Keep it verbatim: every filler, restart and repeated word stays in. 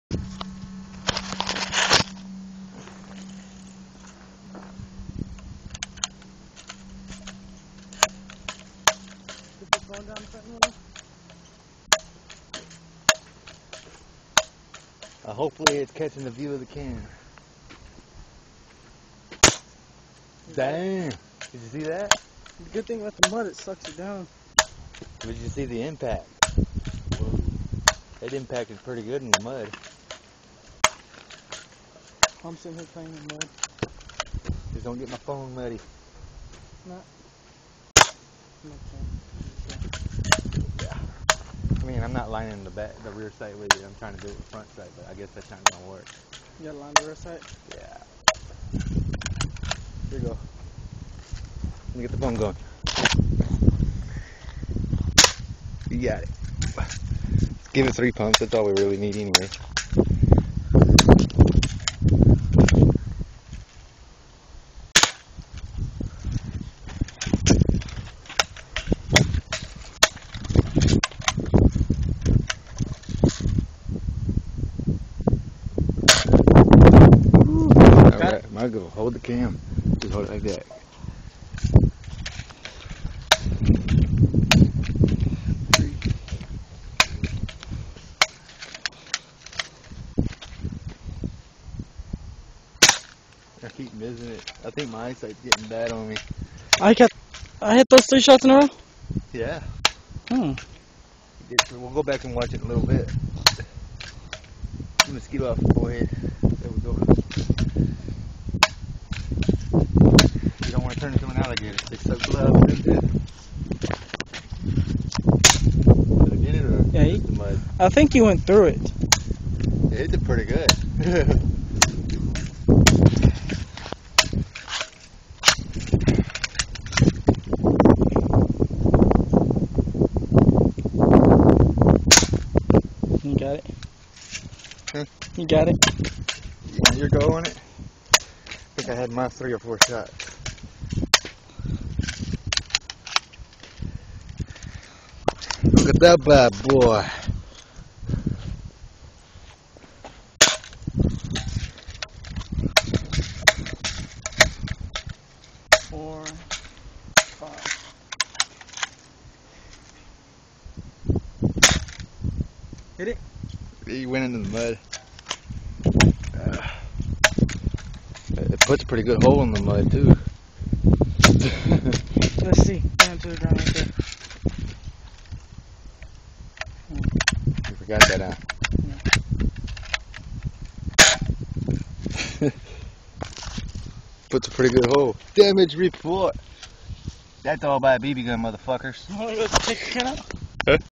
Going down Fentanyl? Uh, hopefully it's catching the view of the can. Damn! Did you see that? The good thing about the mud, it sucks it down. Did you see the impact? It impacted pretty good in the mud. I'm sitting here playing in the mud. Just don't get my phone muddy. Not. Yeah. I mean, I'm not lining the back, the rear sight with you. I'm trying to do it with the front sight, but I guess that's not gonna work. You gotta line the rear sight? Yeah. Here you go. Let me get the phone going. You got it. Let's give it three pumps. That's all we really need anyway. Alright, my go. Hold the cam. Just hold it like that. I keep missing it. I think my eyesight's getting bad on me. I got, I hit those three shots in a row? Yeah. Hmm. We'll go back and watch it in a little bit. Mosquito off the forehead. There we go. You don't want to turn into an alligator. They suck blood out of it too. Did I get it or Yeah, he, just the mud? I think you went through it. Yeah, it did pretty good. You got it? Huh? You got it? You want your go on it? I think I had my three or four shots. Look at that bad boy. Four, five. Hit it? He went into the mud. Uh, it puts a pretty good hole in the mud too. Let's see. Down to the ground right there. You forgot that out. Yeah. Puts a pretty good hole. Damage report. That's all by a B B gun, motherfuckers. You wanna go take your can out? Huh?